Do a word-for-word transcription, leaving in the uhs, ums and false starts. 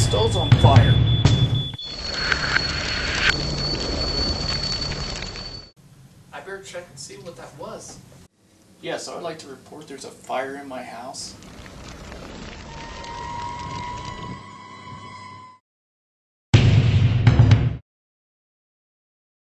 stove's on fire. I better check and see what that was. Yes, I would like to report there's a fire in my house.